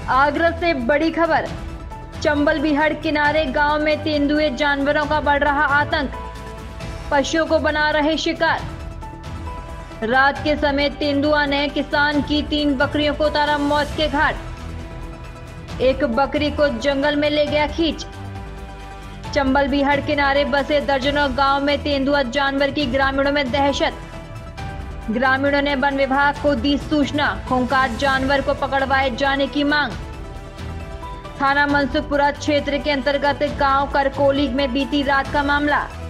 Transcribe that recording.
आगरा से बड़ी खबर। चंबल बिहड़ किनारे गांव में तेंदुए जानवरों का बढ़ रहा आतंक, पशुओं को बना रहे शिकार। रात के समय तेंदुआ ने किसान की 3 बकरियों को उतारा मौत के घाट। एक बकरी को जंगल में ले गया खींच। चंबल बिहड़ किनारे बसे दर्जनों गांव में तेंदुआ जानवर की ग्रामीणों में दहशत। ग्रामीणों ने वन विभाग को दी सूचना, खूंखार जानवर को पकड़वाए जाने की मांग। थाना मनसुखपुरा क्षेत्र के अंतर्गत गांव करकोली में बीती रात का मामला।